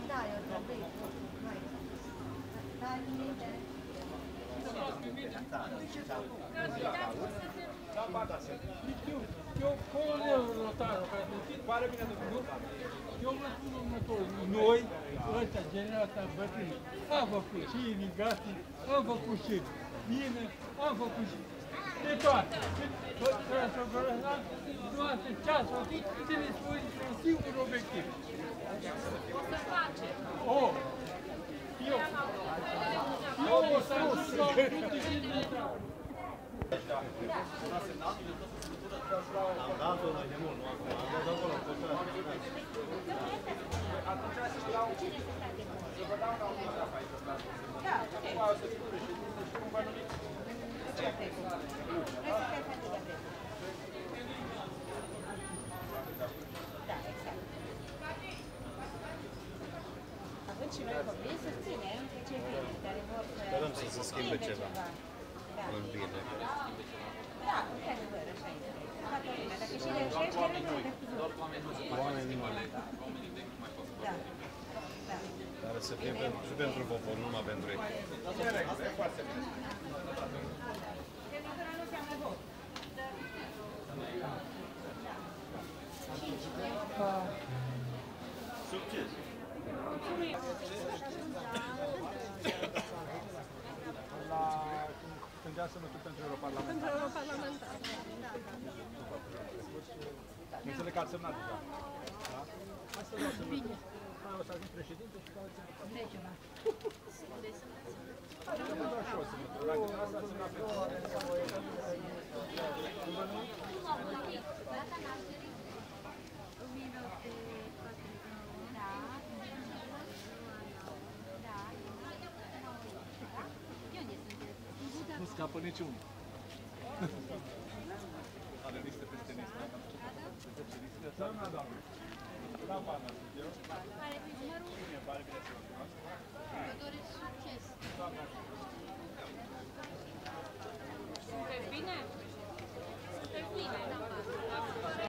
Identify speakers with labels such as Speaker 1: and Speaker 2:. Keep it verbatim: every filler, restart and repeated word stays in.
Speaker 1: Da, eu trebuie. Dai, minte.
Speaker 2: Eu, colonelul notarul care pare bine de grup, eu vă spun următorul. Noi, ăștia, generația bătrânii, am făcut și irigații, am făcut și bine, am făcut și de toate. Trebuie să vă lăsăm toate ceasul ăsta, țineți voi un singur obiectiv.
Speaker 3: O să facem.
Speaker 2: O, eu, eu o să ajung la un punct de vedere.
Speaker 4: Am dat-o noi de mult, nu acum. Am dat acolo, pot să atunci să dau să vă dau la un minut aici. Da, ok. O să spune și cum vă numiți?
Speaker 1: Ce vreți? Vreți să fie familia vreți? Da, exact. Având și noi copii, susținem pe cei bine, care vor să...
Speaker 4: Sperăm să se schimbe ceva. În bine.
Speaker 1: Da, într-adevăr, așa este. Toată lumea. Dacă și reușești, reușești.
Speaker 4: Oamenii noi.
Speaker 1: Da. Da.
Speaker 4: Dar să fie și pentru popor, nu numai pentru ei.
Speaker 1: Semnătura nu înseamnă vot.
Speaker 4: Succes!
Speaker 2: La când dea semnături pentru Europarlamentar.
Speaker 3: Pentru Europarlamentar.
Speaker 2: Nu înțeleg că ați semnat deja. Da? Hai să dau semnături. O să ajung președinte și dau semnături.
Speaker 1: Trece una.
Speaker 2: Vă dau și o semnătură. Dacă asta ați semnat pentru... Nu scapă niciunul. Are listă peste listă. Da, doamne. Da, doamne.